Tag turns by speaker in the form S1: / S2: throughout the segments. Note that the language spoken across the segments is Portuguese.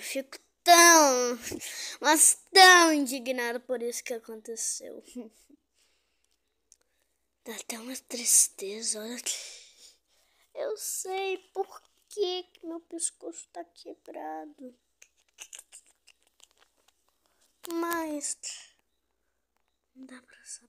S1: fico tão, mas tão indignado por isso que aconteceu. Dá até uma tristeza, olha. Eu sei por que meu pescoço tá quebrado. Mas não dá pra saber.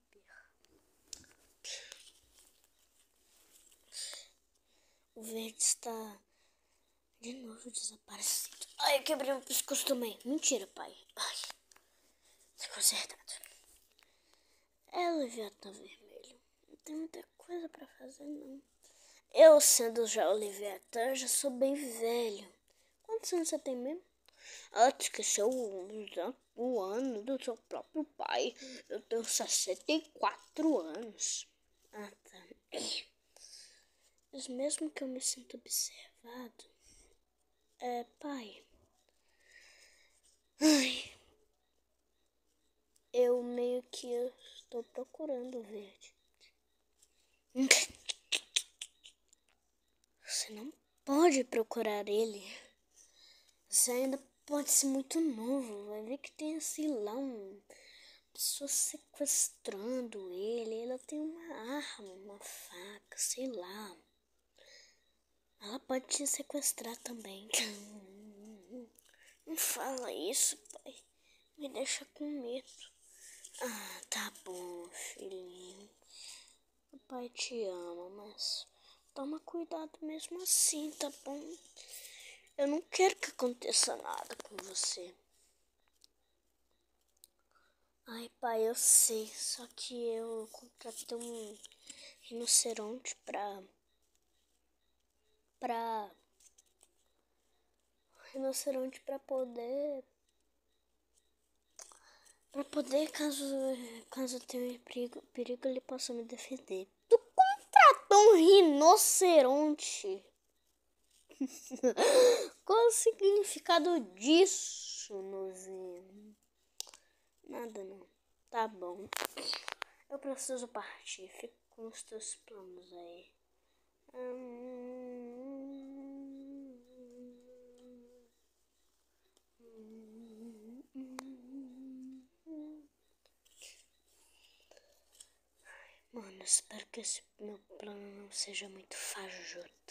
S1: O verde está de novo desaparecido. Ai, eu quebrei meu pescoço também. Mentira, pai. Ai, tá consertado. É o Leviatã vermelho. Não tem muita coisa pra fazer, não. Eu, sendo já o Leviatã, já sou bem velho. Quantos anos você tem mesmo? Ah, tu esqueceu o ano do seu próprio pai. Eu tenho 64 anos. Ah, tá. Mas mesmo que eu me sinta observado, pai. Ai, eu meio que estou procurando o verde. Você não pode procurar ele. Você ainda pode ser muito novo. Vai ver que tem, sei lá, uma pessoa sequestrando ele. Ela tem uma arma, uma faca, sei lá. Ela pode te sequestrar também. Não fala isso, pai. Me deixa com medo. Ah, tá bom, filhinho. O pai te ama, mas toma cuidado mesmo assim, tá bom? Eu não quero que aconteça nada com você. Ai, pai, eu sei. Só que eu contratei um rinoceronte pra poder caso tenha perigo ele possa me defender. Tu contratou um rinoceronte? Qual o significado disso, nozinho? Nada não. Tá bom. Eu preciso partir. Fica com os teus planos aí. Mano, espero que esse meu plano não seja muito fajuto.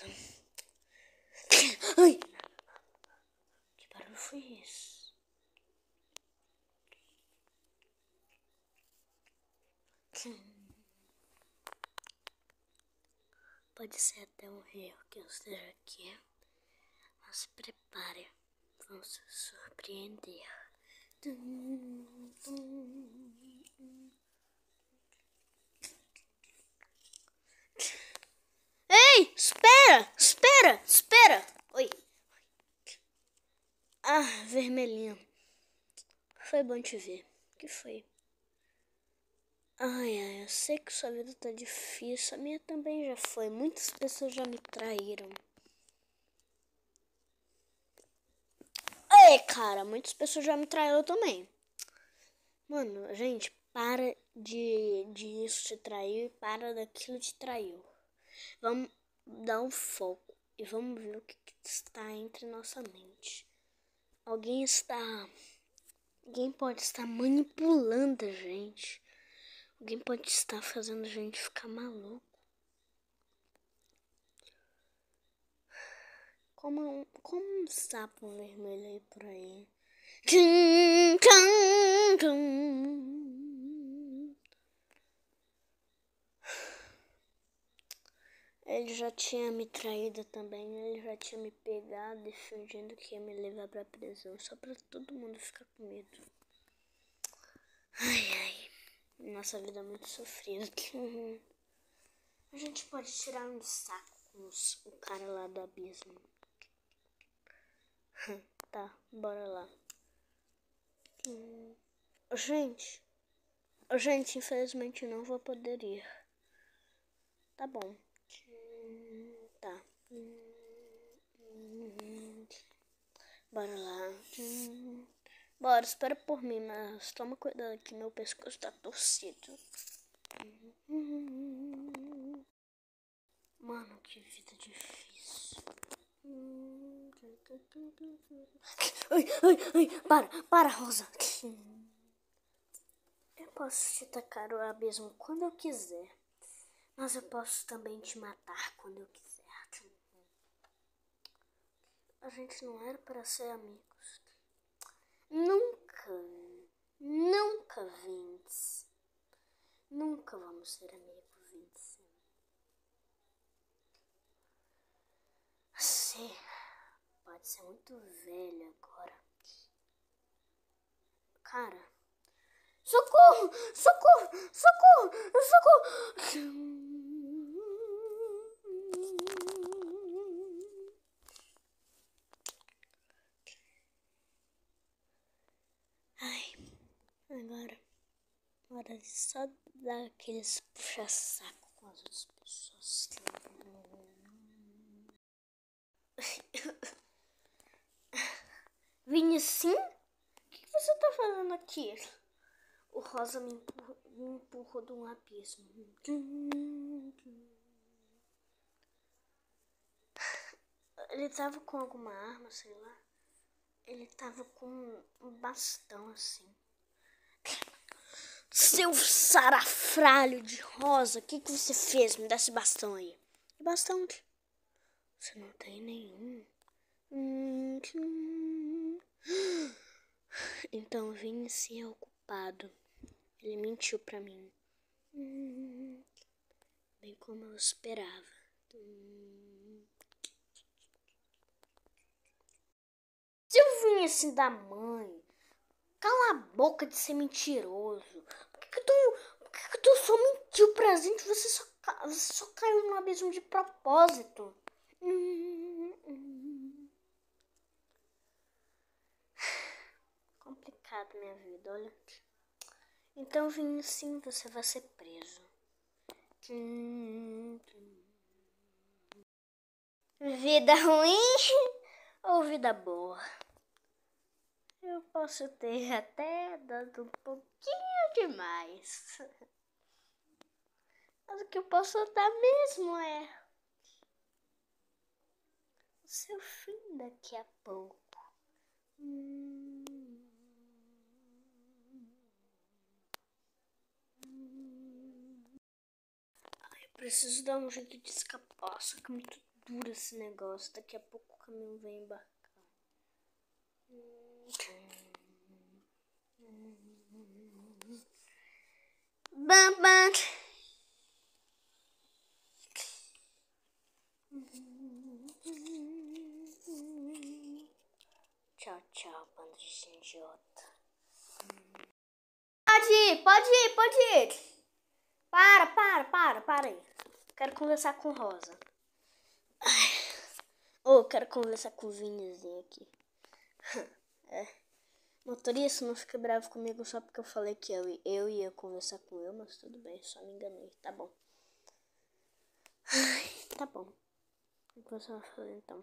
S1: Ai! Que barulho foi esse? Pode ser até um erro que eu esteja aqui. Mas se prepare. Vamos se surpreender. Ei, espera. Oi. Ah, vermelhinho. Foi bom te ver. O que foi? Ai, eu sei que sua vida tá difícil. A minha também já foi. Muitas pessoas já me traíram. Ei, cara, muitas pessoas já me traíram também. Mano, gente, para de isso te trair. Para daquilo te traiu. Vamos dar um foco e vamos ver o que está entre nossa mente. Alguém pode estar manipulando a gente. Alguém pode estar fazendo a gente ficar maluco. Como um sapo vermelho aí por aí. Ele já tinha me traído também. Ele já tinha me pegado e fingindo que ia me levar pra prisão. Só pra todo mundo ficar com medo. Ai. Nossa vida é muito sofrida. A gente pode tirar um saco com o cara lá do abismo. Tá, bora lá. Gente, infelizmente não vou poder ir. Tá bom. Tá. Bora lá. Bora, espera por mim, mas toma cuidado que meu pescoço tá torcido. Mano, que vida difícil. Ai, ai, ai, para, Rosa. Eu posso te tacar o abismo quando eu quiser, mas eu posso também te matar quando eu quiser. A gente não era para ser amigos. Nunca, Vince. Nunca vamos ser amigos, Vince. Você pode ser muito velho agora. Cara, socorro! Socorro! Socorro! Socorro! Ai, agora, hora de só dar aqueles puxa-saco com as outras pessoas. Vinicius? O que você tá fazendo aqui? O Rosa me empurrou de um abismo. Ele tava com alguma arma, sei lá. Ele tava com um bastão assim. Seu sarafralho de Rosa, o que você fez? Me dá esse bastão aí. Que bastão? Você não tem nenhum. Então Vince é o culpado. Ele mentiu pra mim. Bem como eu esperava. Se eu vim assim da mãe, cala a boca de ser mentiroso. Por que tu só mentiu pra gente? Você só caiu no abismo de propósito. Complicado minha vida, olha. Então vim assim, você vai ser preso. Vida ruim ou vida boa? Eu posso ter até dado um pouquinho demais. Mas o que eu posso dar mesmo é o seu fim daqui a pouco. Eu preciso dar um jeito de escapar, só que é muito duro esse negócio. Daqui a pouco o caminhão vem embarcar. Bam, bam. Tchau, tchau, bando de idiota. Pode ir. Para aí. Quero conversar com Rosa. Quero conversar com o Vinizinho aqui. Motorista, não fica bravo comigo só porque eu falei que eu ia conversar com ele, mas tudo bem, só me enganei. Tá bom. Tá bom. O que você vai fazer então?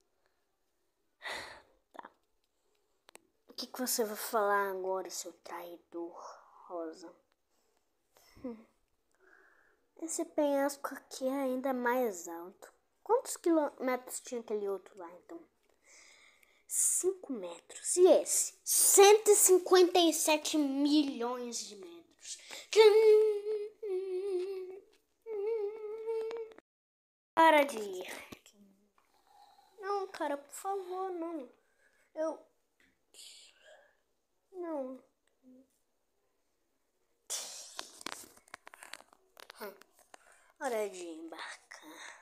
S1: Tá. O que você vai falar agora, seu traidor, Rosa? Esse penhasco aqui é ainda mais alto. Quantos quilômetros tinha aquele outro lá, então? 5 metros. E esse? 157 milhões de metros. Para de ir. Não, cara, por favor, não. Não. Hora de embarcar.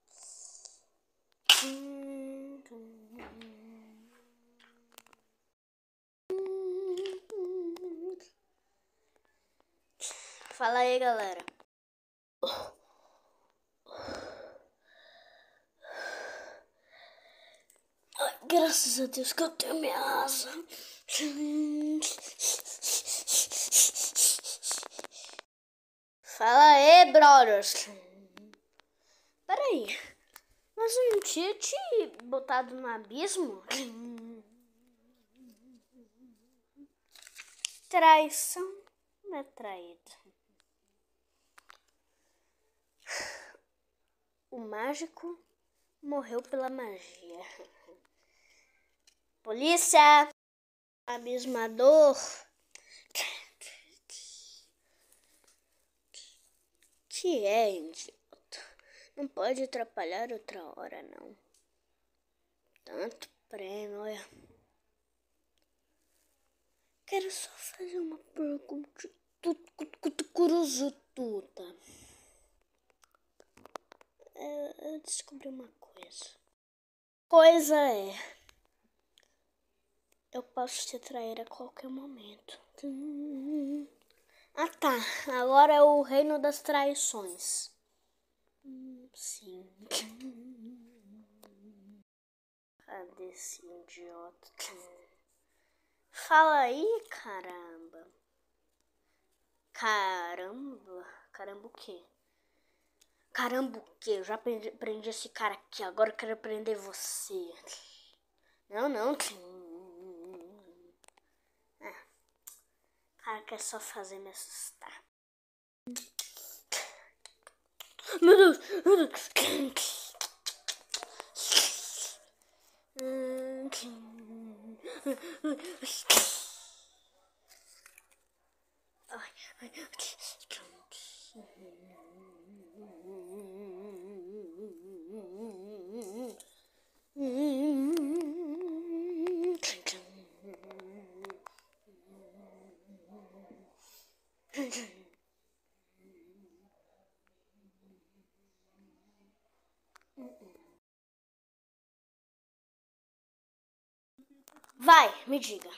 S1: Fala aí, galera. Ai, graças a Deus que eu tenho minha asa. Fala aí, brothers. Peraí, mas eu não tinha te botado no abismo? Traição não é traído. O mágico morreu pela magia. Polícia! Abismador! Que é, idiota? Não pode atrapalhar outra hora, não. Tanto prêmio, olha. Quero só fazer uma pergunta curiosuda. Eu descobri uma coisa. Coisa é... eu posso te trair a qualquer momento. Ah, tá. Agora é o reino das traições. Sim. Cadê esse idiota? Fala aí, caramba. Caramba o quê? Caramba o quê? Eu já prendi esse cara aqui. Agora eu quero prender você. Não. Cara, quer só fazer me assustar. Meu Deus. Vai, me diga.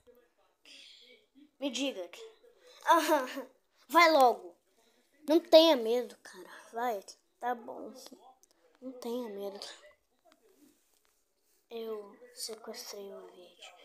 S1: Vai logo. Não tenha medo, cara. Vai, tá bom. Não tenha medo. Eu sequestrei o vídeo.